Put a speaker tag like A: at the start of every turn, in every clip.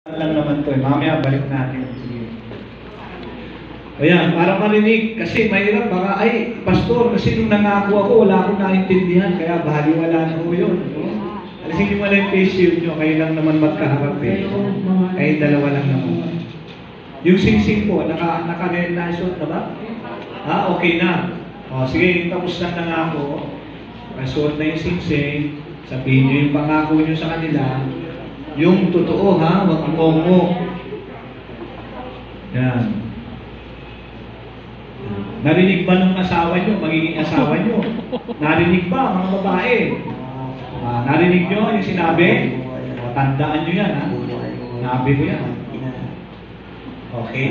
A: lang naman to eh. Mamaya balik natin. Sige. Ayan, para marinig. Kasi mahirap baka, ay, pastor, kasi nung nangako ako, wala akong naintindihan. Kaya baliwala na ko yun. No? Alisin nyo wala yung face shield nyo. Kayo lang naman magkaharap eh. Kayo dalawa lang naman. Yung sing-sing po, naka-realize na ba? Okay na. O, sige, tapos na nangako. Kasuot na yung sing-sing. Sabihin nyo yung pangako nyo sa kanila. Yung totoo ha, wag mo. Yan. Narinig ba ng asawa nyo, magiging asawa nyo? Narinig ba mga babae? Narinig nyo yung sinabi? Tandaan nyo yan ha. Sinabi ko yan. Okay?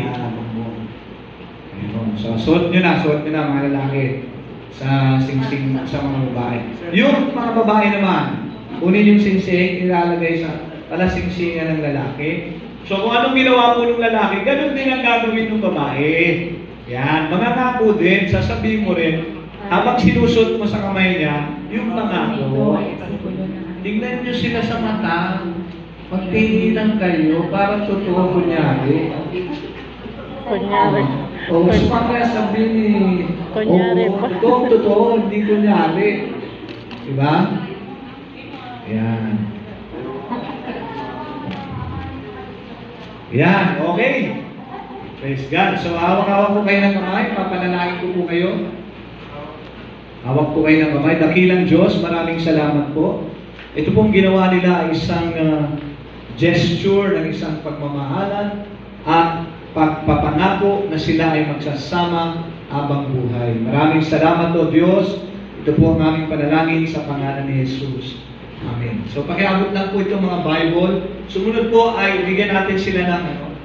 A: So, suot nyo na mga lalaki sa sing-sing sa mga babae. Yung mga babae naman, kunin yung sing-sing, ilalagay sa sing-singan ng lalaki. So, kung anong ginawa mo ng lalaki, ganun din ang gagawin ng babae. Yan, mangangako din, sasabihin mo rin, habang sinusot mo sa kamay niya, yung pangako. Tingnan nyo sila sa mata, magtinginan kayo, para totoo kunyari.
B: Kunyari.
A: O, gusto pa kaya sabihin ni,
B: kunyari pa.
A: Totoo, hindi kunyari. Diba? Yan. Yan, okay. Praise God. So, hawak-hawak po kayo ng kamay. Papanalangin ko po kayo. Hawak po kayo ng kamay. Dakilang Diyos, maraming salamat po. Ito pong ginawa nila ay isang gesture ng isang pagmamahalan at pagpapangako na sila ay magsasama habang buhay. Maraming salamat po, Diyos. Ito po ang aming panalangin sa pangalan ni Jesus. Amen. So, pakiabot lang po itong mga Bible. Sumunod po ay bigyan natin sila ng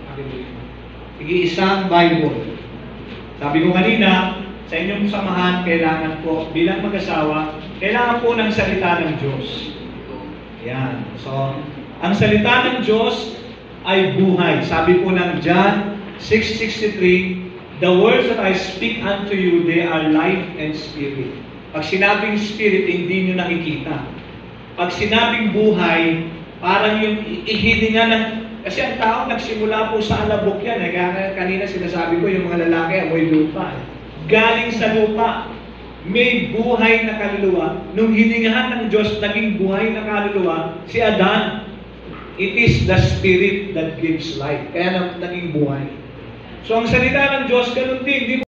A: isang Bible. Sabi ko kanina, sa inyong samahan, kailangan po, bilang mag-asawa, kailangan po ng salita ng Diyos. Yan. So, ang salita ng Diyos ay buhay. Sabi po ng John 6:63, the words that I speak unto you, they are life and spirit. Pag sinabing spirit, hindi nyo nakikita. Pag sinabing buhay, parang yung ihininga ng... Kasi ang tao nagsimula po sa alabok yan. Kanina sinasabi ko, yung mga lalaki, amoy lupa. Galing sa lupa, may buhay na kaluluwa. Nung hiningahan ng Diyos, naging buhay na kaluluwa, si Adan. It is the spirit that gives life. Kaya naging buhay. So ang salita ng Diyos, ganun din.